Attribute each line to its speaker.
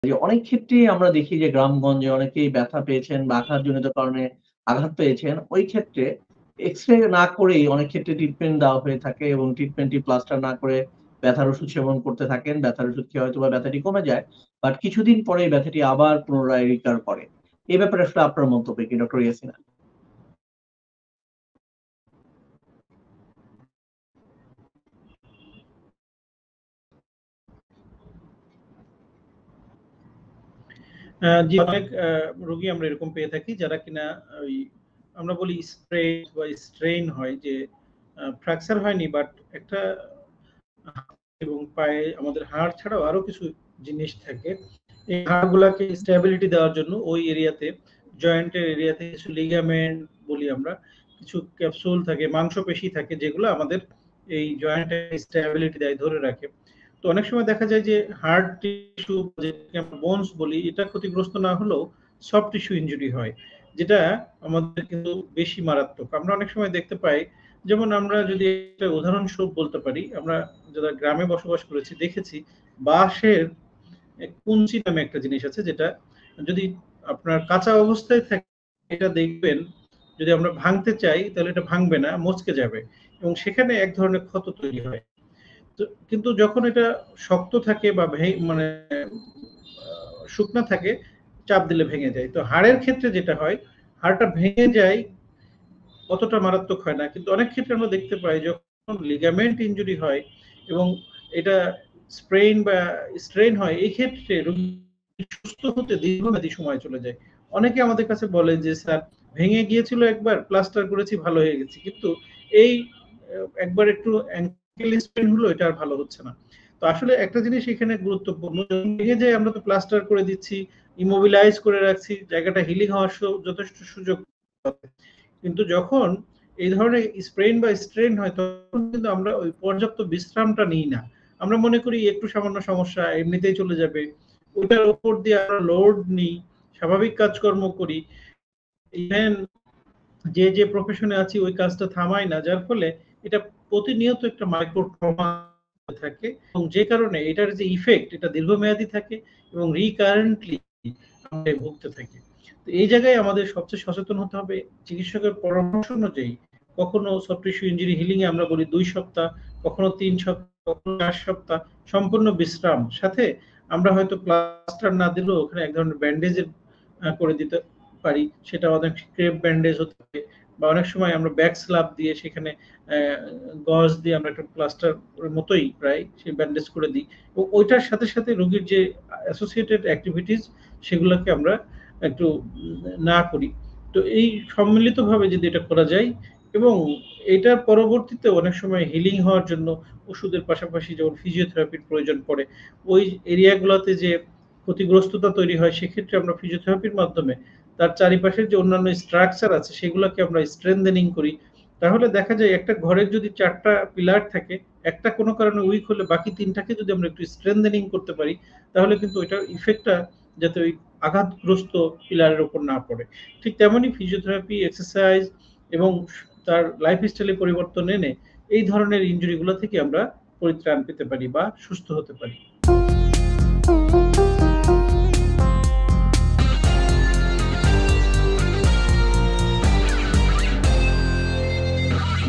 Speaker 1: যে অনেক ক্ষেত্রেই আমরা দেখি যে গ্রামগঞ্জে অনেকেই ব্যথা পেয়েছেন বা আঘাতজনিত কারণে আঘাত পেয়েছেন। ওই ক্ষেত্রে এক্স-রে না করেই অনেক ক্ষেত্রে ট্রিটমেন্ট দেওয়া হয়ে থাকে এবং ট্রিটমেন্টটি প্লাস্টার না করে ব্যথার ওষুধ সেবন করতে থাকেন। ব্যথার ওষুধ খেয়ে হয়তোবা ব্যথাটি কমে যায়। বাট কিছুদিন পরেই ব্যথাটি আবার পুনরায় রিকার করে। এ ব্যাপারে আসলে আপনার মন্তব্য কি ডক্টর ইয়াসিন?
Speaker 2: জি, অনেক রোগী আমরা এরকম পেয়ে থাকি যারা কিনা ওই আমরা বলি স্প্রেন বা স্ট্রেইন হয়, যে ফ্র্যাকচার হয়নি বাট একটা এবং পায়ে আমাদের হাড় ছাড়াও আরো কিছু জিনিস থাকে। এই হাড়গুলাকে স্টেবিলিটি দেওয়ার জন্য ওই এরিয়াতে, জয়েন্টের এরিয়াতে কিছু লিগামেন্ট বলি আমরা, কিছু ক্যাপসুল থাকে, মাংসপেশি থাকে, যেগুলো আমাদের এই জয়েন্টের স্টেবিলিটি দেয়, ধরে রাখে। তো অনেক সময় দেখা যায় যে হার্ড টিস্যু, যেটাকে আমরা বোনস বলি, এটা ক্ষতিগ্রস্ত না হলেও সফট টিস্যু ইনজুরি হয়, যেটা আমাদের কিন্তু বেশি মারাত্মক। আমরা অনেক সময় দেখতে পাই, যেমন আমরা যদি একটা উদাহরণস্বরূপ বলতে পারি, আমরা যারা গ্রামে বসবাস করেছি দেখেছি বাঁশের কুঞ্চি নামে একটা জিনিস আছে, যেটা যদি আপনার কাঁচা অবস্থায় থাকে এটা দেখবেন যদি আমরা ভাঙতে চাই তাহলে এটা ভাঙবে না, মচকে যাবে এবং সেখানে এক ধরনের ক্ষত তৈরি হয়। তো কিন্তু যখন এটা শক্ত থাকে বা মানে শুকনা থাকে, চাপ দিলে ভেঙে যায়। তো হাড়ের ক্ষেত্রে যেটা হয়, হাড়টা ভেঙে যায়, অতটা মারাত্মক হয় না। কিন্তু অনেক ক্ষেত্রে আমরা দেখতে পাই যখন লিগামেন্ট ইনজুরি হয় এবং এটা স্প্রেইন বা স্ট্রেইন হয়, এই ক্ষেত্রে রোগী সুস্থ হতে দীর্ঘমেয়াদী সময় চলে যায়। অনেকে আমাদের কাছে বলে যে স্যার, ভেঙে গিয়েছিল একবার, প্লাস্টার করেছি, ভালো হয়ে গেছে, কিন্তু এই একবার একটু অ্যাঙ্কেল স্প্রেন হলো, এটা আর ভালো হচ্ছে না। তো আসলে একটা জিনিস এখানে গুরুত্বপূর্ণ, ভেঙে যায় আমরা তো প্লাস্টার করে দিচ্ছি, ইমোবিলাইজ করে রাখছি, জায়গাটা হিলিং হওয়ার যথেষ্ট সুযোগ। কিন্তু যখন এই ধরনের স্প্রেন বা স্ট্রেন হয়, তখন কিন্তু আমরা ওই পর্যাপ্ত বিশ্রামটা নিই না। আমরা মনে করি একটু সামান্য সমস্যা, এমনিতেই চলে যাবে, ওটার উপর দিয়ে আমরা লোড নিই, স্বাভাবিক কাজকর্ম করি, ইভেন যে প্রফেশনে আছি ওই কাজটা থামাই না, যার ফলে এটা প্রতিনিয়ত একটা মাইক্রো ট্রমা থাকে এবং যে কারণে এটার যে ইফেক্ট, এটা দীর্ঘমেয়াদী থাকে এবং রিকারেন্টলি আমরা ভুগতে থাকি। তো এই জায়গায় আমাদের সবচেয়ে সচেতন হতে হবে, চিকিৎসকের পরামর্শ অনুযায়ী কখনো সফট টিস্যু ইনজুরি হিলিং এ আমরা বলি 2 সপ্তাহ, কখনো 3 সপ্তাহ, কখনো 4 সপ্তাহ সম্পূর্ণ বিশ্রাম, সাথে আমরা হয়তো প্লাস্টার না দিলেও ওখানে এক ধরনের ব্যান্ডেজের করে দিতে পারি। সেটা অনেক ক্রেপ ব্যান্ডেজ হতে পারে, বা অনেক সময় আমরা ব্যাক স্ল্যাব দিয়ে সেখানে গজ দিয়ে আমরা একটা প্লাস্টার মতোই প্রায় সেই ব্যান্ডেজ করে দিই। ওইটার সাথে সাথে রোগীর যে অ্যাসোসিয়েটেড অ্যাক্টিভিটিস, সেগুলোকে আমরা একটু না করি। তো এই সম্মিলিতভাবে যদি এটা করা যায়, এবং এটার পরবর্তীতে অনেক সময় হিলিং হওয়ার জন্য ওষুধের পাশাপাশি যেমন ফিজিওথেরাপির প্রয়োজন পড়ে, ওই এরিয়াগুলোতে যে ক্ষতিগ্রস্ততা তৈরি হয়, সেক্ষেত্রে আমরা ফিজিওথেরাপির মাধ্যমে তার চারিপাশের যে অন্যান্য স্ট্রাকচার আছে সেগুলোকে আমরা স্ট্রেংথেনিং করি। তাহলে দেখা যায় একটা ঘরের যদি 4টা পিলার থাকে, একটা কোনো কারণে উইক হলে বাকি 3টাকে যদি আমরা একটু স্ট্রেংথেনিং করতে পারি, তাহলে কিন্তু ওইটার ইফেক্টটা যাতে ওই আঘাতগ্রস্ত পিলারের উপর না পড়ে। ঠিক তেমনি ফিজিওথেরাপি, এক্সারসাইজ এবং তার লাইফস্টাইলে পরিবর্তন এনে এই ধরনের ইনজুরিগুলো থেকে আমরা পরিত্রাণ পেতে পারি বা সুস্থ হতে পারি।